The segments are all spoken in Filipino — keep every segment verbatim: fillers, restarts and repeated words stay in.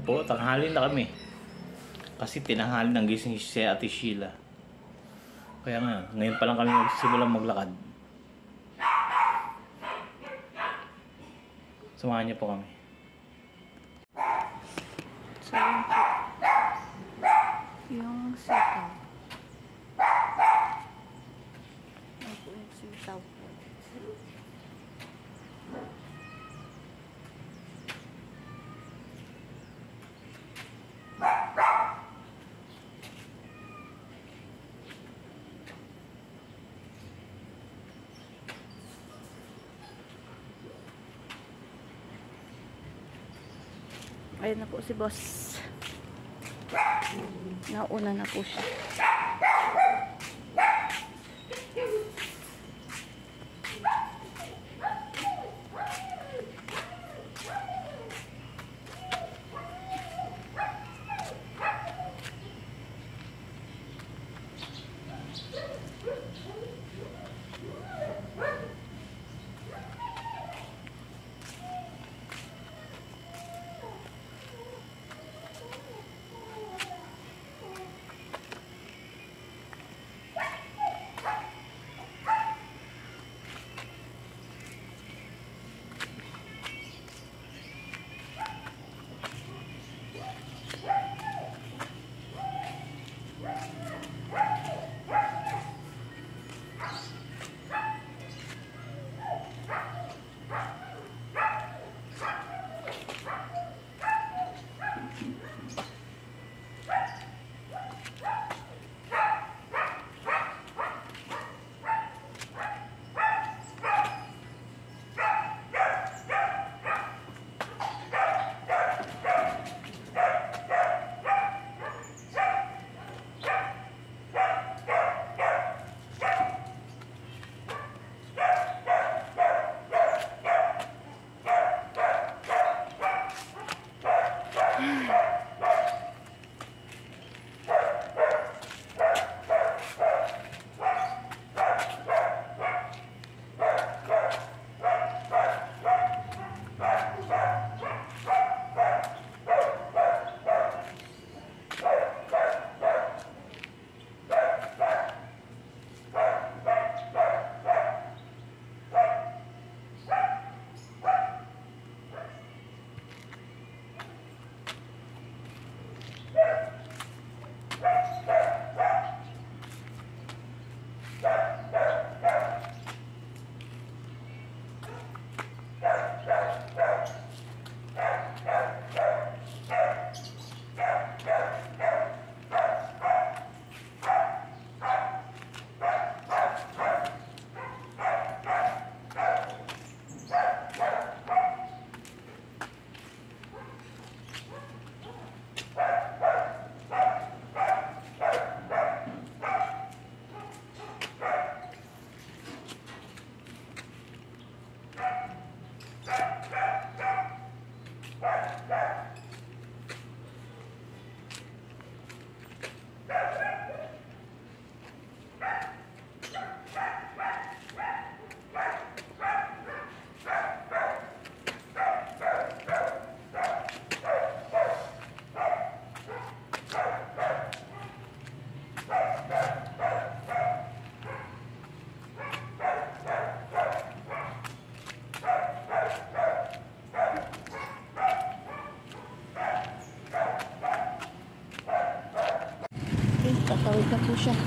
po, tanghali na kami. Kasi tinanghali ng gising si Ate Sheila. Kaya nga, ngayon pa lang kami magsimulang maglakad. Samahan niyo po kami. So, yun po. Yung sitaw. Ano po yung sitaw? Ayun na po si boss. Nauna na po siya. Tatawid na po siya.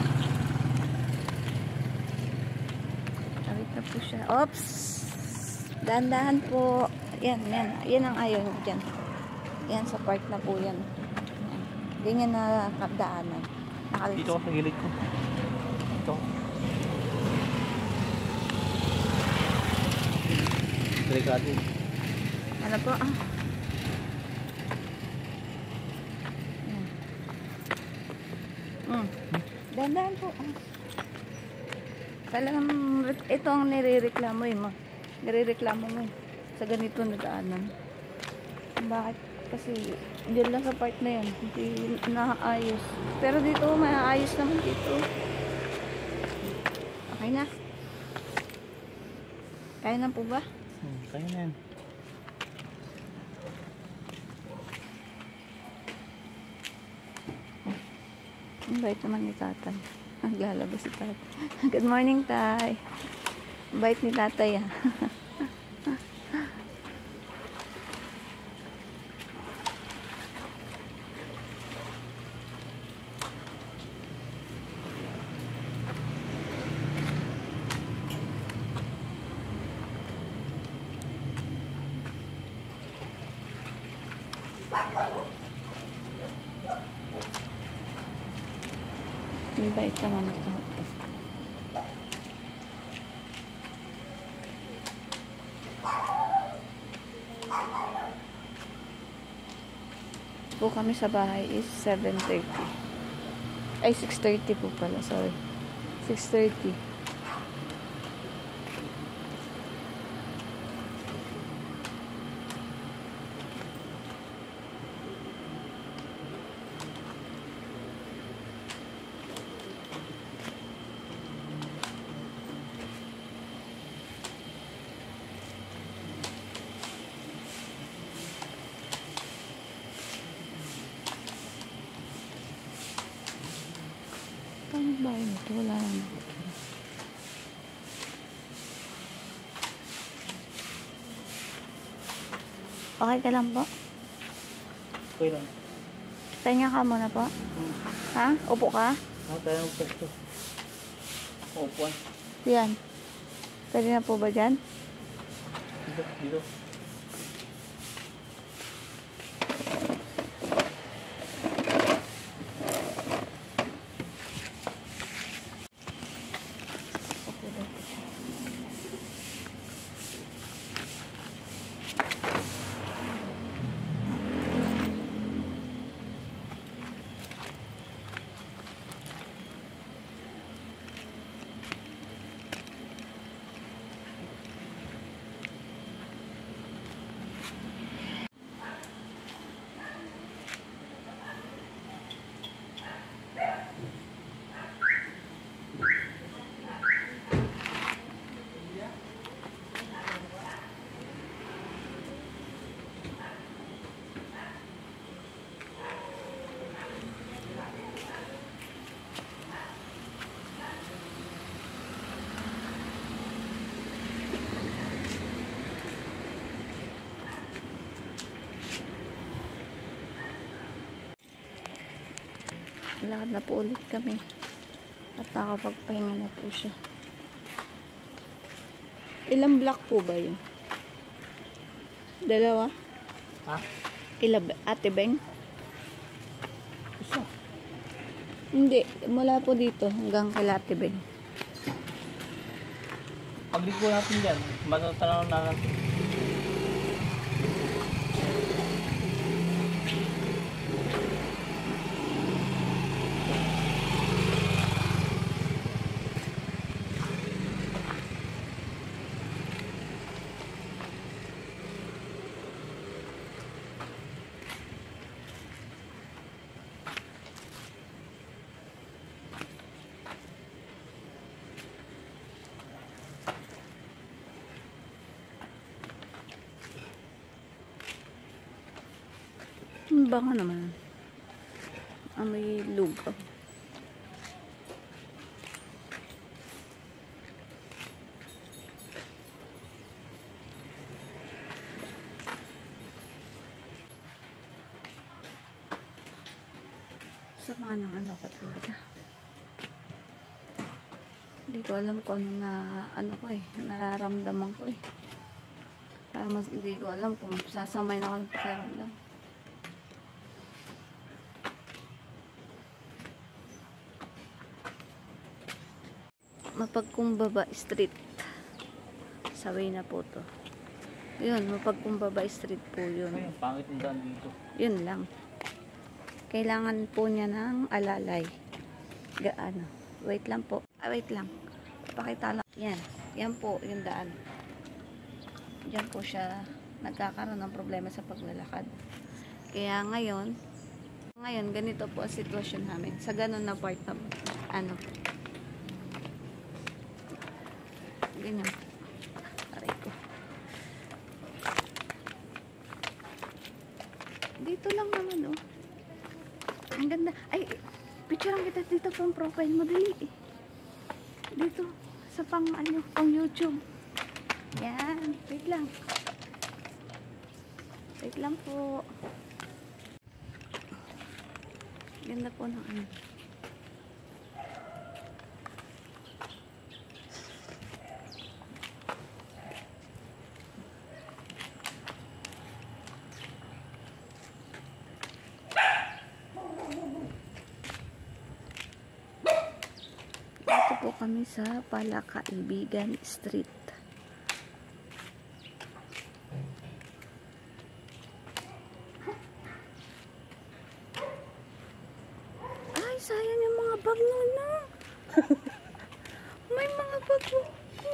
Tatawid na po siya. Oops! Dahan-dahan po. Yan, yan. Yan ang ayaw dyan. Yan, sa park na po yan. Ganyan na kapdaanan. Nakalit. Dito ako sa gilid ko. Dito. Delikado. Ano po? Ah. Mm. Dandan po. Ah. Talagang ito ang nirereklamo eh, ma. Nirereklamo mo eh. Sa ganito na daanan. Bakit? Kasi diyan lang sa part na yan. Hindi naayos. Pero dito, maayos naman dito. Okay na. Kaya na po ba? Hmm, kaya na yan. Bait naman ni tatay. Naglalabas si tatay. Good morning, tay. Bait ni tatay, ah. Bait naman ito. Po kami sa bahay is seven thirty. Ay, six thirty po pala. Sorry. six thirty. Paano ba yun ito? Wala naman. Okay ka lang po? Okay lang. Tanya ka muna po. Hmm. Ha? Upo ka? Ako tayo ng pwesto. Upuan. Yan. Pwede na po ba dyan? Dito, dito. Lakad na po ulit kami at nakapagpahinga na po siya. Ilang block po ba yun? Dalawa? Ha? Ilan? Ate Beng? Isa. Hindi, mula po dito hanggang kay Ate Beng. Pagliko natin dyan, matutanaw na natin. Ang bango naman. Amoy lugaw. Sama ng ano ko talaga. Hindi ko alam kung ano na ano ko eh. Nararamdaman ko eh. Para mas hindi ko alam kung sasamay na ako ng pakiramdam. Mapagkumbaba Street. Saway na po to. Yun, Mapagkumbaba Street po yun. Ay, pangit ang daan dito. Yun lang. Kailangan po niya ng alalay. Gaano. Wait lang po. Ah, wait lang. Pakita lang. Yan. Yan po yung daan. Diyan po siya nagkakaroon ng problema sa paglalakad. Kaya ngayon, ngayon ganito po ang sitwasyon namin. Sa ganun na part na ano. Ganyan. Aray ko. Dito lang naman, oh. Ang ganda. Ay, picture lang kita dito. itong profile mo, dali. Dito, sa pang, ano, pang YouTube. Yan, wait lang. Wait lang po. Ganda po ng ano. Dito po kami sa Palakaibigan Street. Ay, sayang yung mga bag mo na. May mga bag mo.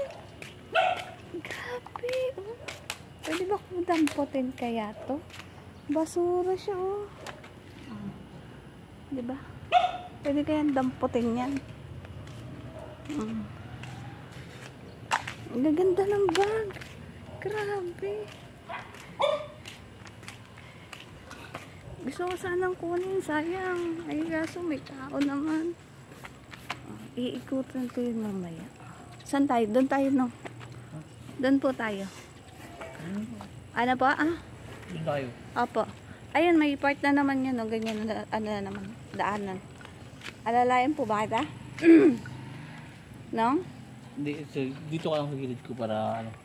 Grabe, oh. Pwede ba kung dampotin kaya to? Basura siya, oh. Oh. Diba? Pwede kayang dampotin yan. Mm. Ang gaganda ng bag. Grabe. Gusto ko sanang kunin. Sayang. Ay, kaso may tao naman. Oh, iikutan ko yun mamaya. Saan tayo? Doon tayo, no? Doon po tayo. Ano po? Ah? Doon tayo. Opo. Ayun, may part na naman yun. No? Ganyan na, ano na naman. Daanan. Alalayan po ba kita? No? Hindi, so, dito ka lang sa gilid ko para ano.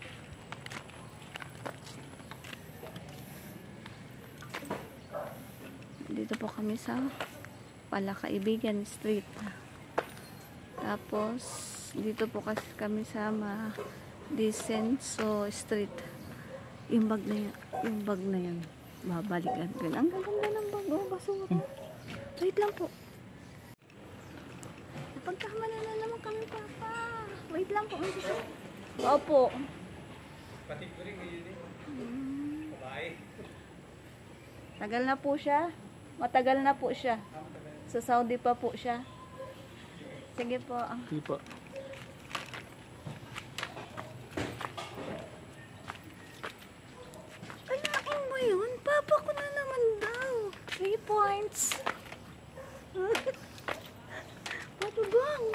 Dito po kami sa Palakaibigan Street. Tapos, dito po kasi kami sa Ma Disenso Street. Yung bag na yan, yung bag na yan, babalikan ko. Ang gaganda ng bag, oh, basura. Hmm. Wait lang po. Pagkamala na naman kami, Papa. Wait lang po. Opo. Pati ko rin ngayon eh. Bye. Tagal na po siya. Matagal na po siya. Sa Saudi pa po siya. Sige po. Sige po. Kalain mo yun? Papa ko na naman daw. Three points. Matubang.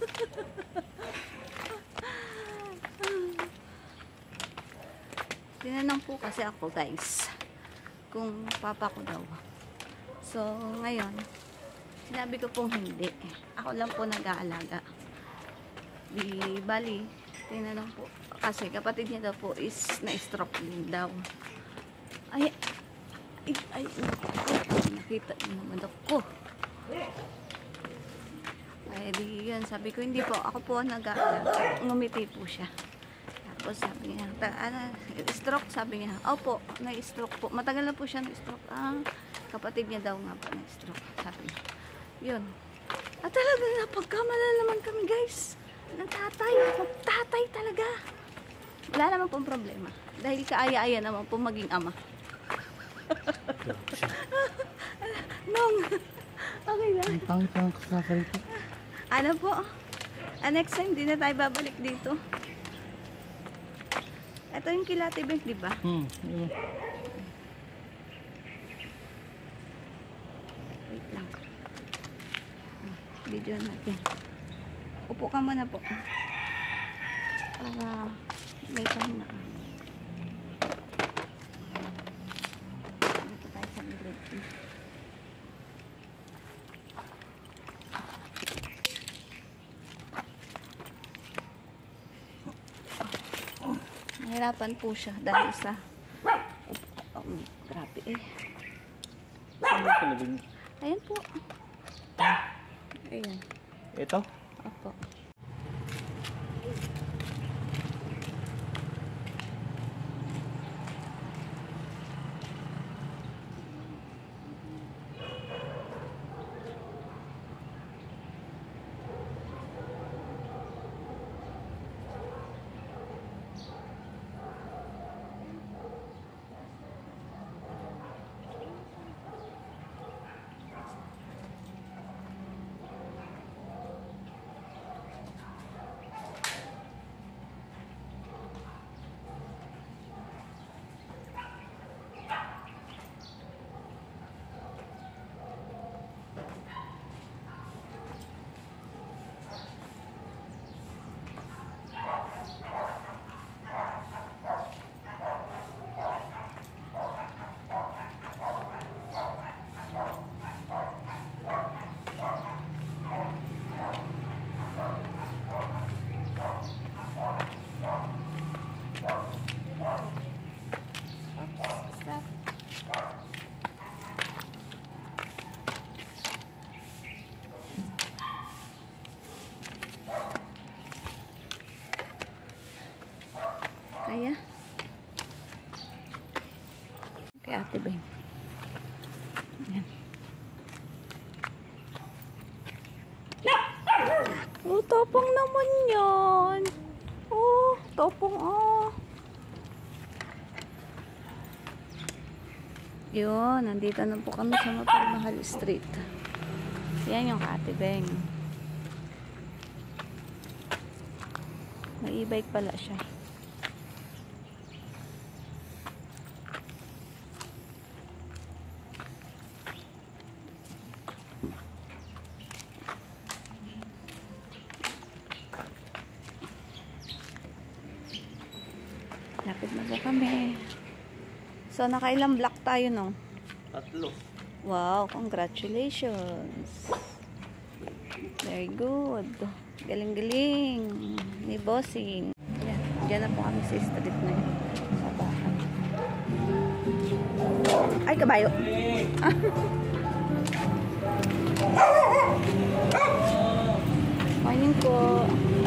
Tinanong po kasi ako, guys, kung papa ko daw. So, ngayon, sinabi ko pong hindi. Ako lang po nag-aalaga. Di bali, tinanong po. Kasi kapatid niya daw po is na-stroke din daw. Ay, ay, ay, nakita niyo naman ako. Ay, di yun. Sabi ko, hindi po. Ako po nag-aalaga. Ngumiti po siya. Tapos sabi niya, ta, ano, stroke, sabi niya. Opo, na-stroke po. Matagal na po siya na-stroke. Ah, kapatid niya daw nga po na-stroke. Sabi niya. Yun. At talaga, napagkamala naman kami, guys. Ng tatay. Tatay talaga. Wala naman pong problema. Dahil kaaya-aya naman po maging ama. Nong. Okay na. Ang pangit-pangit ko sa sarili. Ano po? Ah, next time, di na tayo babalik dito. Ito yung Kilati Bank, di ba? Hmm. Yun. Wait lang. Video natin. Upo ka muna po. Para may pahinga ka. Dito tayo sa grade. Nahirapan po siya dahil sa um, grabe eh. Saan yung kalabing? Ayan po. Ayan. Ito? Opo. Kaya. Kay Ate Beng. Ayan. Oh, tapang naman yan. Oh, tapang ah. Yun, nandito na po kami sa Mapagmahal Street. Yan yung Ate Beng. May e-bike pala siya. Lapit na po kami. So, nakailang block tayo, no? Tatlo. Wow, congratulations. Very good. Galing-galing. Ni bossing. Yan, dyan na po kami sa street na yun. Sa bahay. Ay, kabayo. Morning po.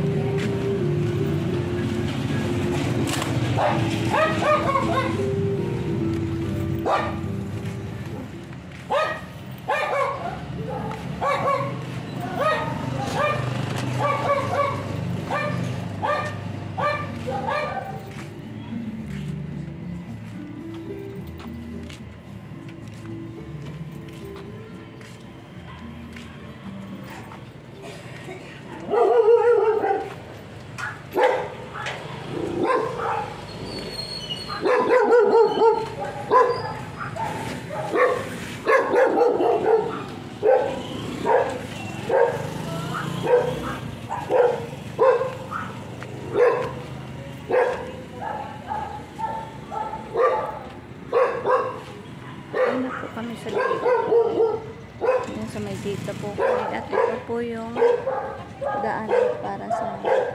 Ano po kami sa dito? Yan sa may dito po kami. At ito po yung daan para sa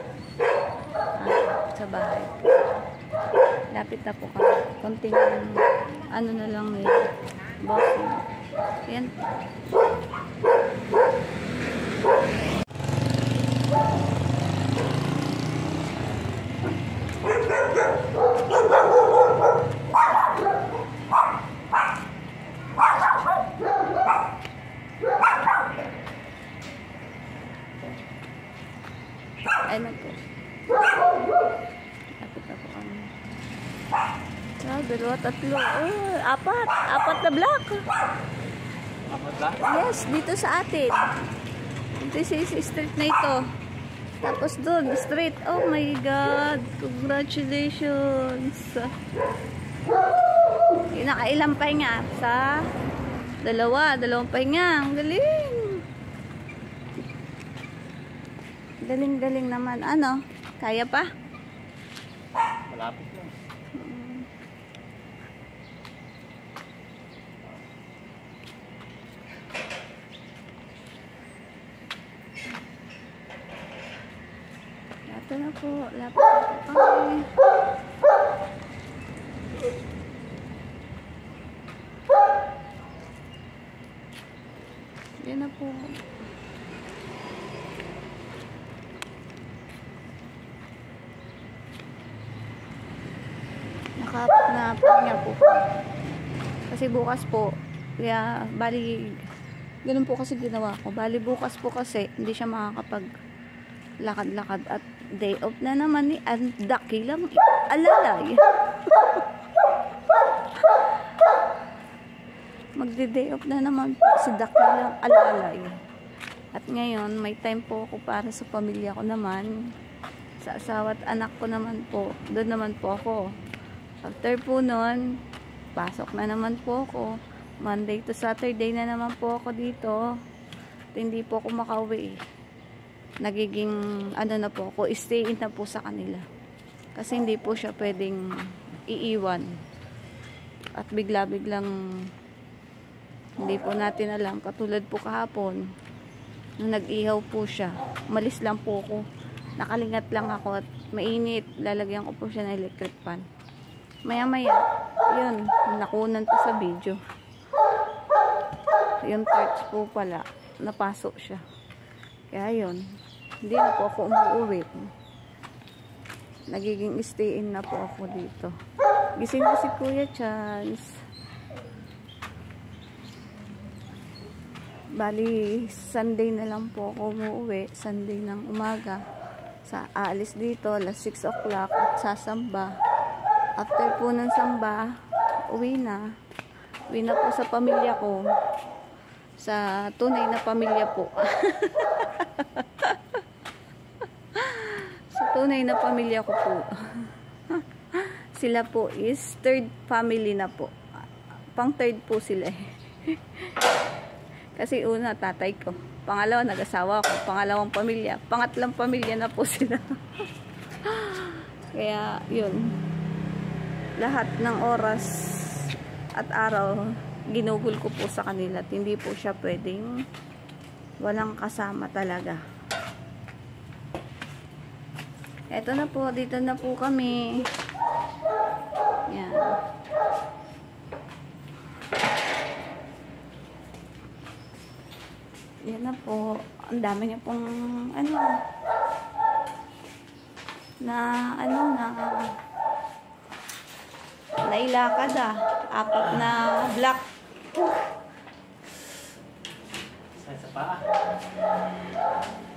ah, sa bahay. Lapit na po kami. Konting ano na lang ni bossing. Yan. Ayun na po. Lapit na po kami. Ah, dalawa, tatlo. Oh, apat. Apat na block. Apat ba? Yes, dito sa atin. This is street na ito. Tapos doon, street. Oh my God. Congratulations. Nakailang pahinga sa dalawa. Dalawang pahinga. Ang galing. Galing-galing naman. Ano? Kaya pa? Malapit lang. Lapit na po. Lapit na po kami. Yan na po. Nakapit na po niya po. Kasi bukas po, kaya bali, ganun po kasi ginawa ko. Bali bukas po kasi, hindi siya makakapag lakad-lakad at day off na naman ni ang dakilang alalay. Magde-day off na naman po si dakilang alalay. At ngayon, may time po ako para sa pamilya ko naman. Sa asawa at anak ko naman po. Doon naman po ako. After po nun, pasok na naman po ako. Monday to Saturday na naman po ako dito. At hindi po ako makauwi. Nagiging, ano na po ako, stay in na po sa kanila. Kasi hindi po siya pwedeng iiwan. At bigla-biglang, hindi po natin alam. Katulad po kahapon, nung nag-ihaw po siya, umalis lang po ako. Nakalingat lang ako at mainit. Lalagyan ko po siya ng electric fan. Maya-maya, yun, nakunan pa sa video. Yung torch po pala, napasok siya. Kaya yun, hindi na po ako umuwi. nagiging stay-in na po ako dito. Gising ko si Kuya Chance. Bali, Sunday na lang po ako umuwi. Sunday ng umaga. Sa aalis dito, alas six o'clock at sasamba. After po ng samba, uwi na. Uwi na po sa pamilya ko. Sa tunay na pamilya po. Sa tunay na pamilya ko po. Sila po is third family na po. Pang third po sila eh. Kasi una, tatay ko. Pangalawa, nag-asawa ko. Pangalawang pamilya. Pangatlang pamilya na po sila. Kaya, yun. Lahat ng oras at araw, ginugol ko po sa kanila. At hindi po siya pwedeng walang kasama talaga. Eto na po. Dito na po kami. Yan. Yan na po. Ang dami niya pong ano na ano na nailakad ah. Apat na black. Sa paa.